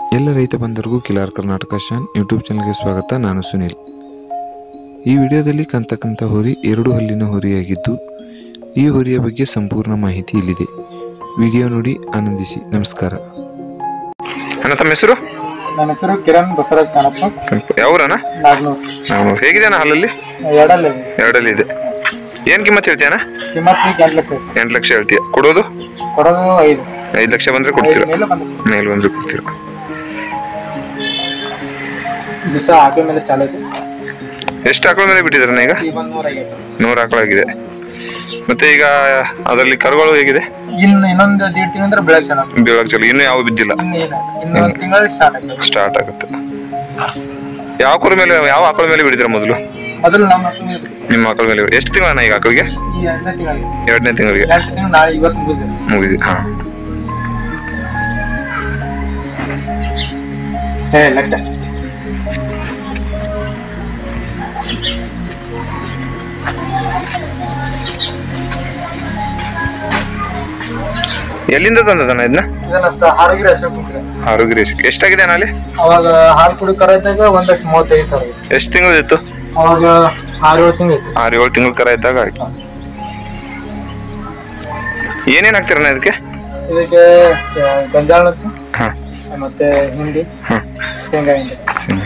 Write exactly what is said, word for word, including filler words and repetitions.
ಎಲ್ಲ ರೈತ ಬಂಧುರಿಗೂ ಕಿಲಾರ್ ಕರ್ನಾಟಕ ಶಾನ್ ಯೂಟ್ಯೂಬ್ ಚಾನಲ್ಗೆ ಸ್ವಾಗತ. ನಾನು ಸುನಿಲ್. ಈ ವಿಡಿಯೋದಲ್ಲಿ ಕಾಣ್ತಕ್ಕಂಥ ಹೋರಿ ಎರಡು ಹಲ್ಲಿನ ಹೋರಿಯಾಗಿದ್ದು ಈ ಹೋರಿಯ ಬಗ್ಗೆ ಸಂಪೂರ್ಣ ಮಾಹಿತಿ ಇಲ್ಲಿದೆ. ವಿಡಿಯೋ ನೋಡಿ ಆನಂದಿಸಿ. ನಮಸ್ಕಾರ. ಅಣ್ಣ, ತಮ್ಮ ಹೆಸರು? ನನ್ನ ಹೆಸರು ಕಿರಣ್ ಬಸವರಾಜ್ ಕಾಣಪ್ಪ. ಯಾವ್ರಣ್ಣ? ನಾಗ್ನೂರು. ನಾಗ್ನೂರು. ಹೇಗಿದೆ ಅಣ್ಣ ಹಾಲಲ್ಲಿ? ಎರಡಲ್ಲಿ ಎರಡಲ್ಲಿ ಇದೆ. ಏನು ಕಿಮ್ಮತ್ ಹೇಳ್ತೀಯಣ್ಣ? ಕಿಮ್ಮತ್ ಎಂಟು ಲಕ್ಷ. ಎಂಟು ಲಕ್ಷ ಹೇಳ್ತೀಯ. ಕೊಡೋದು ಕೊಡೋದು ಐದು ಐದು ಲಕ್ಷ ಬಂದರೆ ಕೊಡ್ತೀರಾ? ಮೇಲೆ ಬಂದು ಮೇಲೆ ಬಂದರೆ ಕೊಡ್ತೀರಾ? ದಿವಸ ಆಕಳ ಮೇಲೆ ಚಾಲು ಐತೆ. ಎಷ್ಟು ಆಕಳ ಮೇಲೆ ಬಿಟ್ಟಿದ್ದಾರಣ್ಣ ಈಗ? ಈಗ ಒಂದು ನೂರ ಐವತ್ತು ನೂರು ಆಕಳಾಗಿದೆ. ಮತ್ತೆ ಈಗ ಅದರಲ್ಲಿ ಕರುಗಳು ಹೇಗಿದೆ? ಇನ್ನು ಇನ್ನೊಂದು ದೀಡ್ ತಿಂಗಳ ಅಂದ್ರೆ ಬೆಳೆ ಚೆನ್ನಾಗಿ ಬೀಳಕ್ ಚಲೋ. ಇನ್ನೂ ಯಾವ ಬಿದ್ದಿಲ್ಲ? ಇನ್ನು ಇಲ್ಲ, ಇನ್ನೊಂದು ತಿಂಗಳಲ್ಲಿ ಸ್ಟಾರ್ಟ್ ಆಗ್ತದೆ. ಸ್ಟಾರ್ಟ್ ಆಗುತ್ತೆ. ಯಾವ ಕುರಿ ಮೇಲೆ, ಯಾವ ಆಕಳ ಮೇಲೆ ಬಿಡಿದ್ರ ಮೊದಲು? ಮೊದಲು ನಮ್ಮ ಮಕ್ಕಳು ಮೇಲೆ ಬಿಟ್ಟಿದ್ದು. ನಿಮ್ಮ ಆಕಳ ಮೇಲೆ ಎಷ್ಟು ತಿಂಗಳಣ್ಣ ಈಗ ಆಕಳಿಗೆ? ಈ ಎರಡನೇ ತಿಂಗಳಿಗೆ ಎರಡನೇ ತಿಂಗಳಿಗೆ ಎರಡು ತಿಂಗಳು ನಾಳೆ ಇವತ್ತು ಮುಗಿದಿದೆ. ಮುಗಿದಿ. ಹಾ, ಏ ಲಕ್ಷ ಎಲ್ಲಿಂದ ತಂದದಣ್ಣ ಇದನ್ನ? ಇದನ್ನ ಸ- ಹಾರಗಿರಿ ಅಶೋಕ್ ಕುಂತ್ರೆ. ಆರೋಗ್ಯ ರೇಷಕ್ಕೆ ಎಷ್ಟಾಗಿದೆ ಅಣ್ಣ ಅಲ್ಲಿ? ಅವಾಗ ಹಾಲು ಕುಡಿ ಕರ ಇದ್ದಾಗ ಒಂದ್ ಲಕ್ಷ ಮೂವತ್ತೈದು ಸಾವಿರ ಇತ್ತು. ಎಷ್ಟು ತಿಂಗಳು ಇತ್ತು? ಅವಾಗ ಆರು ಏಳು ತಿಂಗಳು ಇತ್ತು. ಆರು ಏಳು ತಿಂಗಳು ಕರ ಇದ್ದಾಗ ಆಯ್ತು. ಏನೇನು ಹಾಕ್ತೀರಣ್ಣ ಇದಕ್ಕೆ? ಇದಕ್ಕೆ ಸ- ಗೊಂಜಾಳ ನುಚ್ಚು ಹಾ, ಮತ್ತೆ ಹಿಂಡಿ, ಹಾ, ಶೇಂಗಾ ಹಿಂಡಿ. ಸರಿ.